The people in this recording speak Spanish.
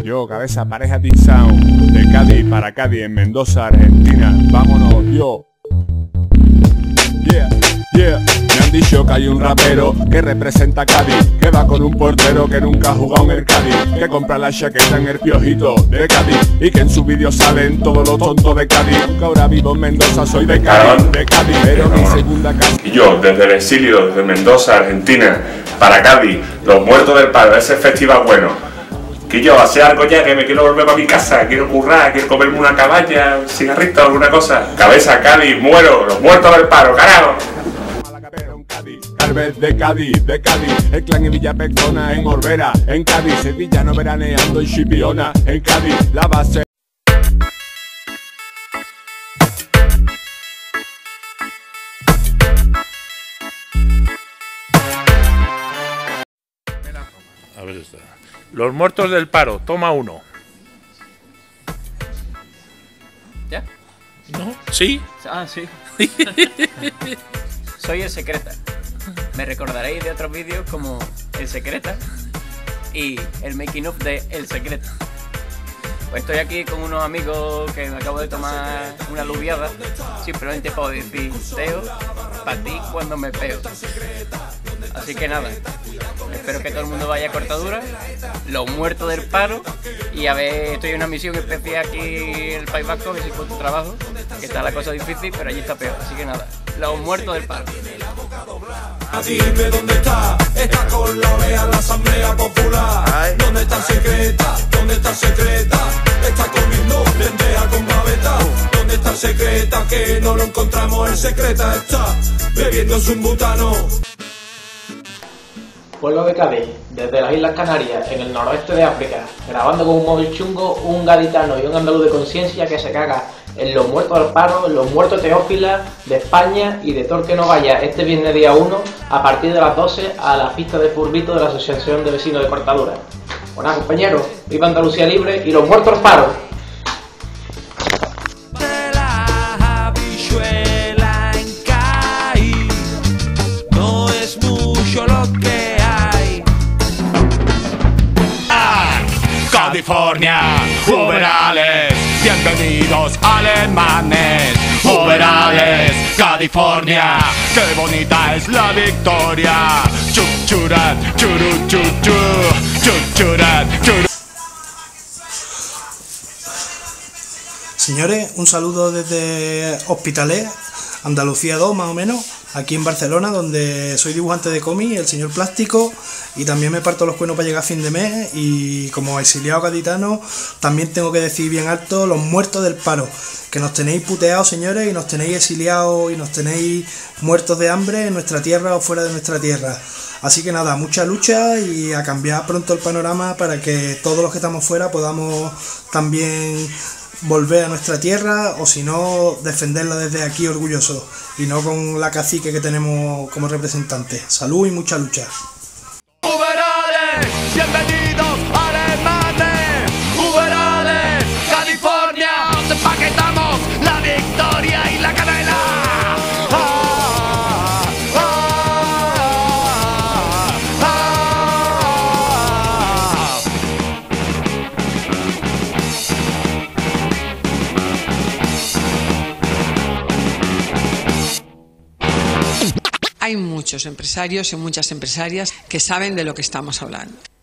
Yo, cabeza, pareja Team Sound, de Cádiz para Cádiz, en Mendoza, Argentina. Vámonos, yo. Yeah, yeah. Me han dicho que hay un rapero que representa a Cádiz, que va con un portero que nunca ha jugado en el Cádiz, que compra la chaqueta en el Piojito de Cádiz, y que en su vídeo salen todos los tontos de Cádiz. Que ahora vivo en Mendoza, soy de Cádiz, pero mi segunda casa. Y yo, desde el exilio, desde Mendoza, Argentina, para Cádiz, los muertos del paro, ese festival bueno. Que yo, hace algo ya, que me quiero volver para mi casa, quiero currar, quiero comerme una caballa, un cigarrito, alguna cosa. Cabeza, Cádiz, muero, los muertos del paro, carajo. Carves de Cádiz, el clan y Villa Pectona en Orbera, en Cádiz, sevillano veraneando en Chipiona, en Cádiz, la base. A ver esta. Los muertos del paro, toma uno. ¿Ya? ¿No? ¿Sí? Ah, sí. Soy el Secreta. Me recordaréis de otros vídeos como El Secreta y el making of de El Secreta. Pues estoy aquí con unos amigos que me acabo de tomar una aluviada, simplemente puedo decir Teo, para ti cuando me peo. Así que nada, espero que todo el mundo vaya a cortadura, los muertos del paro, y a ver, estoy en una misión especial aquí en el País Vasco, que si con tu trabajo, que está la cosa difícil, pero allí está peor. Así que nada, los muertos del paro. Dime dónde está con la OEA, la Asamblea Popular. ¿Dónde está Secreta? ¿Dónde está Secreta? Está comiendo lenteja con babeta. ¿Dónde está Secreta? Que no lo encontramos. El Secreta está bebiendo su butano. Pueblo de Cádiz, desde las Islas Canarias, en el noroeste de África, grabando con un móvil chungo, un gaditano y un andaluz de conciencia que se caga en los muertos del paro, en los muertos teófilas de España y de todo el que no vaya este viernes día 1 a partir de las 12 a la pista de Furbito de la Asociación de Vecinos de Cortadura. Bueno, compañeros, viva Andalucía libre y los muertos del paro. No es mucho lo que hay. California, Uberales, bienvenidos alemanes. Uberales, California, qué bonita es la victoria. Chuchurat, churu, chuchu, chuchurat, churu. Señores, un saludo desde Hospitalet, Andalucía 2 más o menos, aquí en Barcelona, donde soy dibujante de cómic, el señor Plástico, y también me parto los cuernos para llegar a fin de mes, y como exiliado gaditano también tengo que decir bien alto los muertos del paro, que nos tenéis puteados, señores, y nos tenéis exiliados y nos tenéis muertos de hambre en nuestra tierra o fuera de nuestra tierra. Así que nada, mucha lucha y a cambiar pronto el panorama para que todos los que estamos fuera podamos también volver a nuestra tierra, o si no, defenderla desde aquí orgullosos y no con la cacique que tenemos como representante. Salud y mucha lucha. Uberales, bienvenidos alemanes. Uberales, California, donde empaquetamos la victoria y la canela. Hay muchos empresarios y muchas empresarias que saben de lo que estamos hablando.